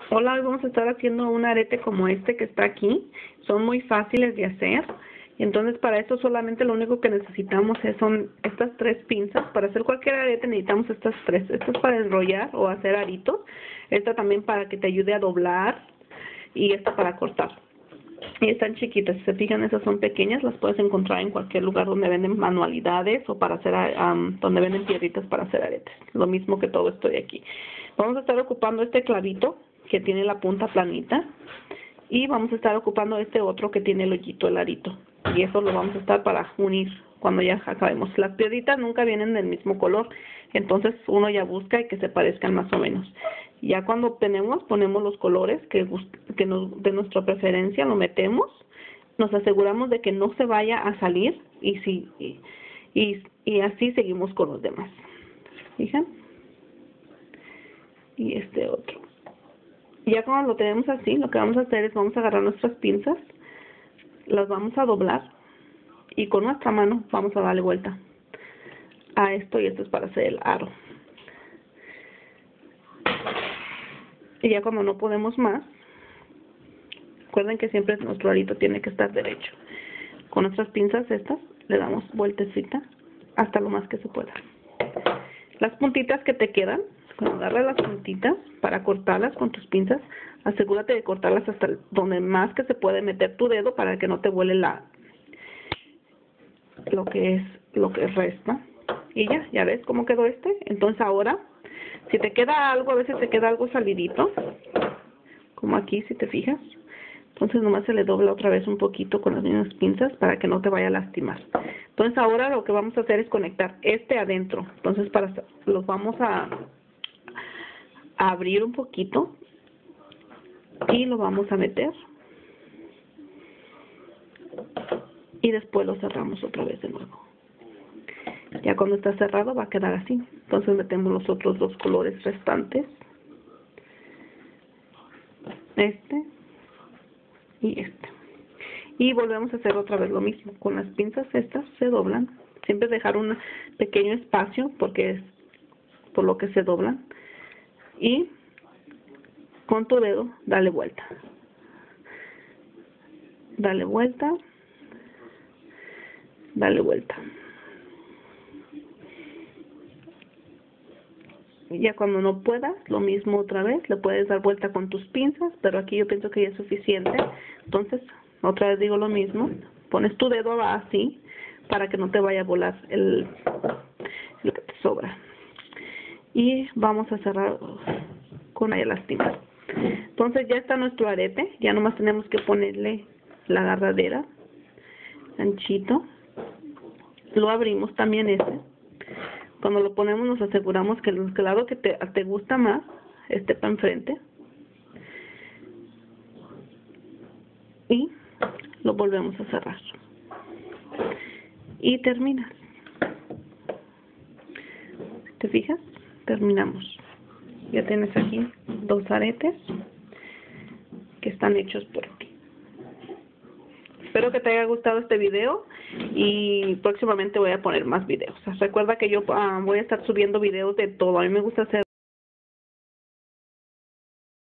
Hola, hoy vamos a estar haciendo un arete como este que está aquí. Son muy fáciles de hacer. Entonces, para esto solamente lo único que necesitamos son estas tres pinzas. Para hacer cualquier arete necesitamos estas tres. Esta es para enrollar o hacer aritos. Esta también para que te ayude a doblar. Y esta para cortar. Y están chiquitas. Si se fijan, esas son pequeñas. Las puedes encontrar en cualquier lugar donde venden manualidades o para hacer, donde venden piedritas para hacer aretes. Lo mismo que todo esto de aquí. Vamos a estar ocupando este clavito que tiene la punta planita y vamos a estar ocupando este otro que tiene el hoyito, el arito, y eso lo vamos a estar para unir cuando ya acabemos. Las piedritas nunca vienen del mismo color, entonces uno ya busca y que se parezcan más o menos. Ya cuando obtenemos, ponemos los colores de nuestra preferencia, lo metemos, nos aseguramos de que no se vaya a salir y así seguimos con los demás. ¿Fijan? Y este otro. Ya cuando lo tenemos así, lo que vamos a hacer es vamos a agarrar nuestras pinzas, las vamos a doblar y con nuestra mano vamos a darle vuelta a esto, y esto es para hacer el aro. Y ya cuando no podemos más, recuerden que siempre nuestro arito tiene que estar derecho. Con nuestras pinzas estas le damos vueltecita hasta lo más que se pueda. Las puntitas que te quedan, cuando agarras las puntitas para cortarlas con tus pinzas, asegúrate de cortarlas hasta donde más que se puede meter tu dedo para que no te vuele lo que resta. Y ya ves cómo quedó este. Entonces ahora, si te queda algo, a veces te queda algo salidito, como aquí si te fijas, entonces nomás se le dobla otra vez un poquito con las mismas pinzas para que no te vaya a lastimar. Entonces ahora lo que vamos a hacer es conectar este adentro. Entonces los vamos a abrir un poquito y lo vamos a meter y después lo cerramos otra vez de nuevo. Ya cuando está cerrado va a quedar así. Entonces metemos los otros dos colores restantes, este y este, y volvemos a hacer otra vez lo mismo. Con las pinzas estas se doblan, siempre dejar un pequeño espacio porque es por lo que se doblan, y con tu dedo dale vuelta, dale vuelta, dale vuelta. Y ya cuando no puedas, lo mismo otra vez, le puedes dar vuelta con tus pinzas, pero aquí yo pienso que ya es suficiente. Entonces, otra vez digo lo mismo, pones tu dedo así para que no te vaya a volar lo que te sobra. Y vamos a cerrar con la lastimar. Entonces ya está nuestro arete, ya nomás tenemos que ponerle la agarradera, anchito. Lo abrimos también este. Cuando lo ponemos nos aseguramos que el lado que te gusta más esté para enfrente. Y lo volvemos a cerrar. Y terminas. ¿Te fijas? Terminamos. Ya tienes aquí dos aretes que están hechos por ti. Espero que te haya gustado este video y próximamente voy a poner más videos. Recuerda que yo voy a estar subiendo videos de todo. A mí me gusta hacer